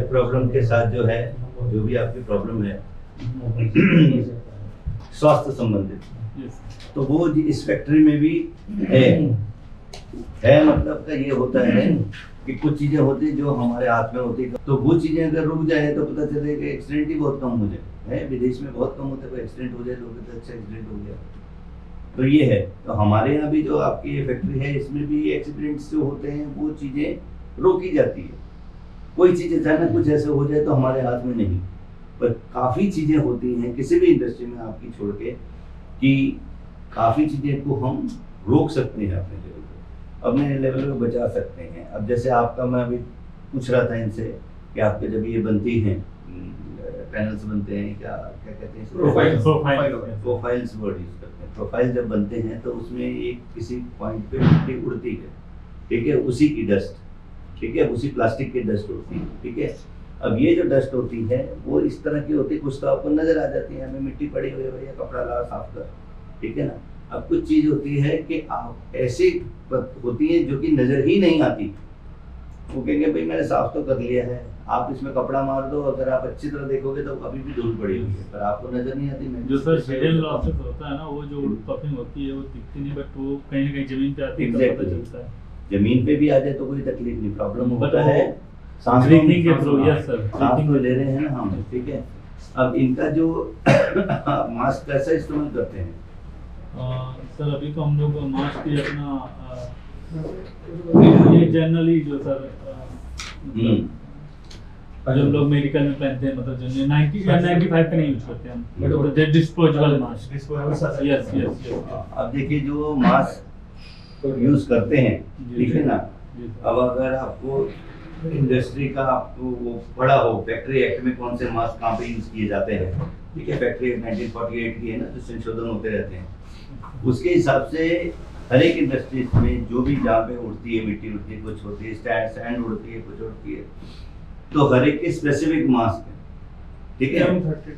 Problem के साथ जो है, जो भी आपकी प्रॉब्लम है स्वास्थ्य संबंधित, तो वो इस फैक्ट्री में भी है मतलब का ये होता है कि कुछ चीजें होती जो हमारे हाथ में होती, तो वो चीजें अगर रुक जाए तो पता चले कि एक्सीडेंट ही बहुत कम हो जाए। है विदेश में बहुत कम होता है, एक्सीडेंट हो जाए लोग कहते अच्छा एक्सीडेंट हो गया। तो ये है, तो हमारे यहाँ भी जो आपकी ये फैक्ट्री है इसमें भी एक्सीडेंट्स जो होते हैं वो चीजें रोकी जाती है। कोई चीज अचानक कुछ ऐसे हो जाए तो हमारे हाथ में नहीं, पर काफी चीजें होती हैं किसी भी इंडस्ट्री में आपकी छोड़ के, कि काफी चीजें को हम रोक सकते हैं अपने लेवल पे, अपने लेवल पे बचा सकते हैं। अब जैसे आपका मैं अभी पूछ रहा था इनसे कि आपके जब ये बनती हैं पैनल्स बनते हैं, क्या क्या कहते हैं, प्रोफाइल्स वर्ड यूज करते हैं। प्रोफाइल जब बनते हैं तो उसमें एक किसी पॉइंट पे मिट्टी उड़ती है, ठीक है, उसी की डस्ट, ठीक है, उसी प्लास्टिक की डस्ट होती है, ठीक है। अब ये जो डस्ट होती है वो इस तरह की होती है, कुछ तो आपको नजर आ जाती है, हमें मिट्टी पड़ी हुई है भैया कपड़ा ला साफ कर, ठीक है ना। अब कुछ चीज होती है कि आप ऐसी होती है जो कि नजर ही नहीं आती, वो कहेंगे भाई मैंने साफ तो कर लिया है, आप इसमें कपड़ा मार दो, अगर आप अच्छी तरह देखोगे तो अभी भी धूल पड़ी हुई है, पर आपको नजर नहीं आती। जो सर हिडन लॉसेस होता है ना, वो जो पफिंग होती है वो दिखती नहीं, बट वो कहीं ना कहीं जमीन पे आती है तो पता चलता है। जमीन पे भी आ जाए तो कोई तकलीफ नहीं, प्रॉब्लम होता है सांस ब्रीथिंग के थ्रू। यस सर, सांस तो ले रहे हैं ना हम, ठीक है। अब इनका जो मास्क कैसा इस्तेमाल करते हैं सर? अभी तो हम लोग मास्क ही अपना ये जनरली जो सर जो लोग मेडिकल में पहनते हैं, मतलब जो 90 या 95 का नहीं यूज करते हम, but disposable mask. Yes yes. अब देखिए जो मास्क यूज करते हैं, ठीक है ना, अब अगर आपको इंडस्ट्री का आपको वो पढ़ा हो फैक्ट्री एक्ट में कौन से मास्क कहाँ पे यूज किए जाते हैं, ठीक है, फैक्ट्री एक्ट 1948 की है ना, जो संशोधन होते रहते हैं, उसके हिसाब से हर एक इंडस्ट्रीज में जो भी जहाँ पे उड़ती है मिट्टी उड़ती है, कुछ होती है सैंड उड़ती है, कुछ उड़ती है, तो हर एक के स्पेसिफिक मास्क है, ठीक है।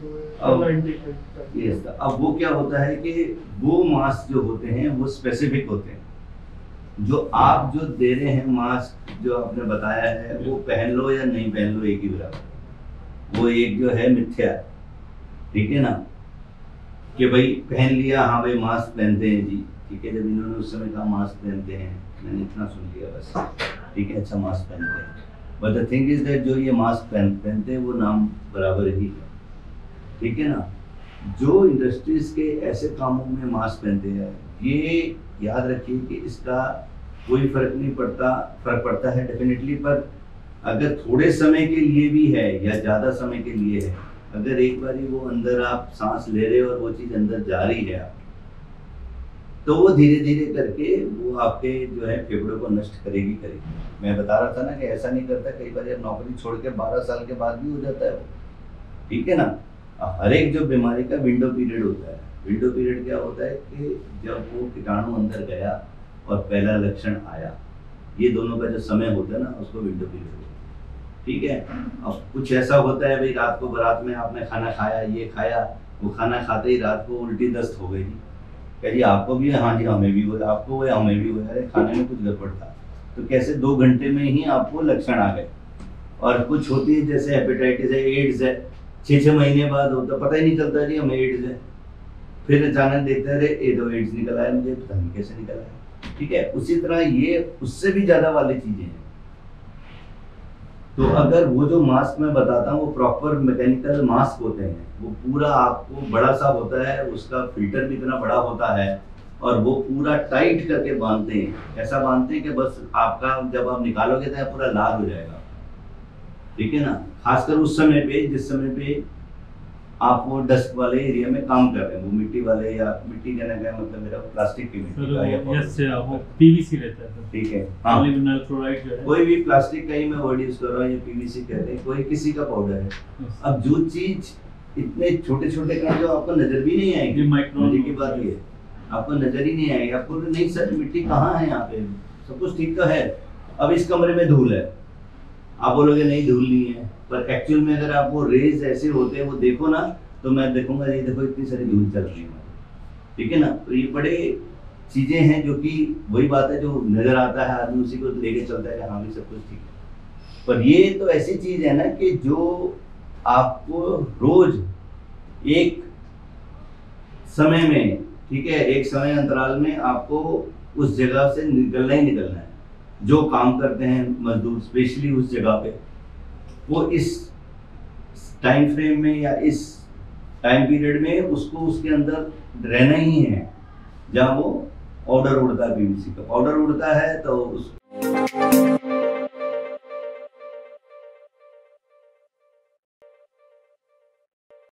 अब वो क्या होता है कि वो मास्क जो होते हैं वो स्पेसिफिक होते हैं, जो आप जो दे रहे हैं मास्क जो आपने बताया है वो पहन लो या नहीं पहन लो एक ही बराबर, वो एक जो है मिथ्या, ठीक है ना, कि भाई पहन लिया, हाँ भाई मास्क पहनते हैं जी, ठीक है। जब इन्होंने उस समय कहा मास्क पहनते हैं, मैंने इतना सुन लिया बस, ठीक है, अच्छा मास्क पहनते हैं, but the thing is that जो ये मास्क पहनते हैं वो नाम बराबर ही है, ठीक है ना। जो इंडस्ट्रीज के ऐसे कामों में मास्क पहनते हैं, ये याद रखिए कि इसका कोई फर्क नहीं पड़ता, फर्क पड़ता है डेफिनेटली, पर अगर थोड़े समय के लिए भी है या ज्यादा समय के लिए है, अगर एक बारी वो अंदर आप सांस ले रहे हो और वो चीज अंदर जा रही है आप, तो वो धीरे धीरे करके वो आपके जो है फेफड़ों को नष्ट करेगी। मैं बता रहा था ना कि ऐसा नहीं करता, कई बार नौकरी छोड़ के 12 साल के बाद भी हो जाता है वो, ठीक है ना। हर एक जो बीमारी का विंडो पीरियड होता है, विंडो पीरियड क्या होता है कि जब वो कीटाणु अंदर गया और पहला लक्षण आया, ये दोनों का जो समय होता है ना उसको विंडो पीरियड होता है, ठीक है। अब कुछ ऐसा होता है भाई रात को बारात में आपने खाना खाया, ये खाया, वो खाना खाते ही रात को उल्टी दस्त हो गई, कह जी आपको भी है, हाँ जी हमें भी हुआ, आपको हुआ हमें भी हुआ, अरे खाने में कुछ गड़बड़ था, तो कैसे 2 घंटे में ही आपको लक्षण आ गए। और कुछ होती है जैसे हेपेटाइटिस है, एड्स है, 6-6 महीने बाद होता, पता ही नहीं चलता जी हमें एड्स है, फिर अचानक देखते रहे ये तो एड्स निकल आया, मुझे पता नहीं कैसे निकल आया, ठीक है। उसी तरह ये उससे भी ज्यादा वाली चीजें हैं। तो अगर वो जो मास्क मैं बताता हूँ वो प्रॉपर मैकेनिकल मास्क होते हैं, वो पूरा आपको बड़ा सा होता है, उसका फिल्टर भी इतना बड़ा होता है और वो पूरा टाइट करके बांधते हैं, ऐसा बांधते हैं कि बस आपका जब आप निकालोगे तो पूरा लाल हो जाएगा, ठीक है ना। खासकर उस समय पे जिस समय पे आप वो डस्ट वाले एरिया में काम कर रहे हैं, वो मिट्टी वाले, या मिट्टी कहने का मतलब मेरा प्लास्टिक की मिट्टी का, या वो पीवीसी रहता है, ठीक है, हाँ पॉलीविनाइल क्लोराइड जो है, कोई भी प्लास्टिक का ही मैं वर्ड यूज कर रहा हूँ, ये पीवीसी कहते हैं, कोई किसी का पाउडर है। अब जो चीज इतने छोटे छोटे कण जो आपको नजर भी नहीं आएंगे, माइक्रोन की बात ये आपको नजर ही नहीं आएगी, आपको नहीं सर मिट्टी कहाँ है, यहाँ पे सब कुछ ठीक तो है, अब इस कमरे में धूल है, आप बोलोगे नहीं धूल नहीं है, पर एक्चुअल में अगर आप वो रेज ऐसे होते हैं वो देखो ना, तो मैं देखूंगा ये देखो इतनी सारी धूल चल रही है, ठीक है ना। तो ये बड़े चीजें हैं जो कि वही बात है जो नजर आता है आदमी उसी को लेके चलता है कि हाँ भी सब कुछ ठीक है, पर ये तो ऐसी चीज है ना कि जो आपको रोज एक समय में, ठीक है, एक समय अंतराल में आपको उस जगह से निकलना ही निकलना है। जो काम करते हैं मजदूर स्पेशली उस जगह पे, वो इस टाइम फ्रेम में या इस टाइम पीरियड में उसको उसके अंदर रहना ही है, जहाँ वो ऑर्डर उड़ता है, पीवीसी का ऑर्डर उड़ता है तो उस